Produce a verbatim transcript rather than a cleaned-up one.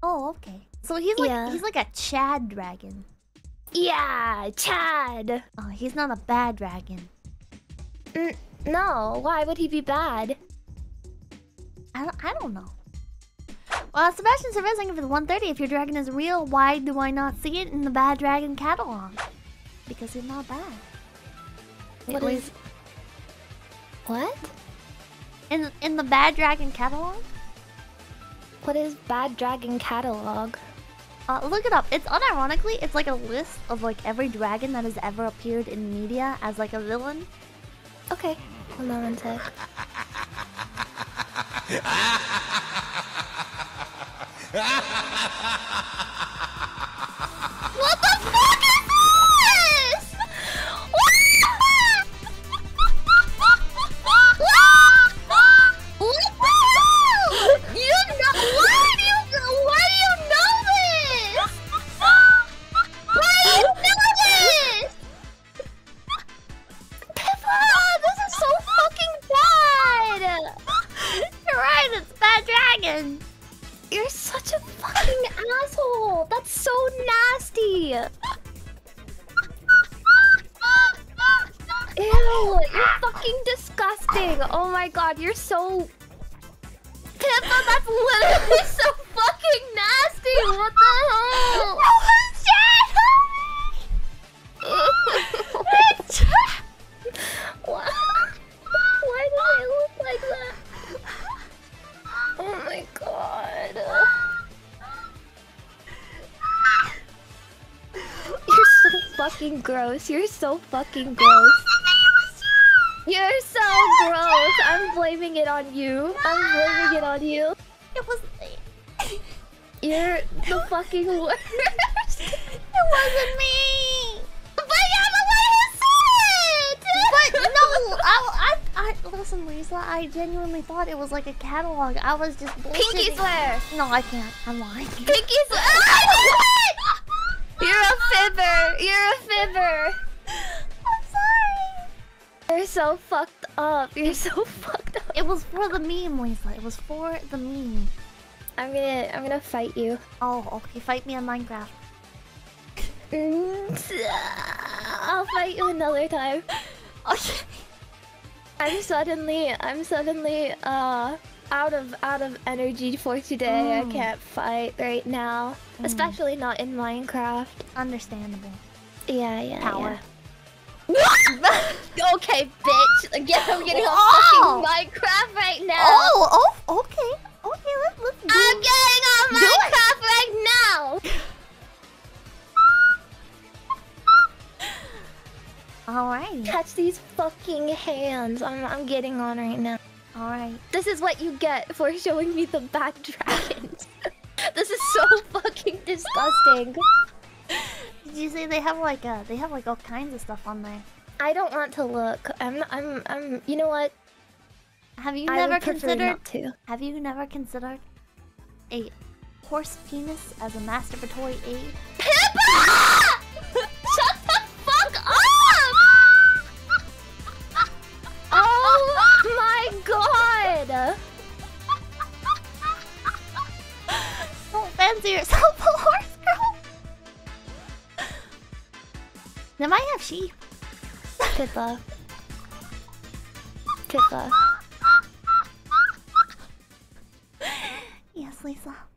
Oh, okay. So he's like Yeah. he's like a Chad dragon. Yeah, Chad. Oh, he's not a bad dragon. N no, why would he be bad? I don't, I don't know. Well, Sebastian Cervez, thank you for the one thirty. If your dragon is real, why do I not see it in the Bad Dragon catalog? Because he's not bad. What Wait, is... What? In in the Bad Dragon catalog? What is Bad Dragon catalog? Uh, look it up. It's unironically, it's like a list of like every dragon that has ever appeared in media as like a villain. Okay, hold on one sec. What the fuck is this? You know, why do you why do you know this? Why do you know this? Pippa, this is so fucking bad! You're right, it's Bad Dragon. You're such a fucking asshole! That's so nasty! Ew, you're fucking disgusting! Oh my god, you're so... Pippa, that's literally so fucking nasty! What the hell? It's Why? Why do I look like that? Oh my god. You're so fucking gross. You're so fucking gross. You're so gross. I'm blaming it on you. I'm blaming it on you. It was. You're the fucking worst. It wasn't me. But you're the one who said it. But no, I, I, I, listen, Lisa. I genuinely thought it was like a catalog. I was just bullshitting. Pinky swear. No, I can't. I'm lying. Pinky swear. You're a fibber. You're a fibber. I'm sorry. You're so fucked up. You're so fucked up. It was for the meme, Lisa. It was for the meme. I'm gonna, I'm gonna fight you. Oh, okay. Fight me on Minecraft. I'll fight you another time. Okay. I'm suddenly, I'm suddenly, uh, out of, out of energy for today. Mm. I can't fight right now, Mm. especially not in Minecraft. Understandable. Yeah, yeah, Power. yeah. Okay, bitch. Again, I'm getting Oh! on fucking Minecraft right now. Oh, oh, okay. Okay, let's, let's do I'm it. getting on Do it. Minecraft right now. Alright. Catch these fucking hands. I'm, I'm getting on right now. Alright. This is what you get for showing me the bad dragons. This is so fucking disgusting. Did you say they have like uh they have like all kinds of stuff on there? I don't want to look. I'm, I'm, I'm. You know what? Have you I never would prefer considered not to. Have you never considered a horse penis as a masturbatory aid? Pippa! Shut the fuck up! Oh my god! Don't fancy yourself a horse girl. They might have sheep. Pippa. Pippa. Yes, Lisa.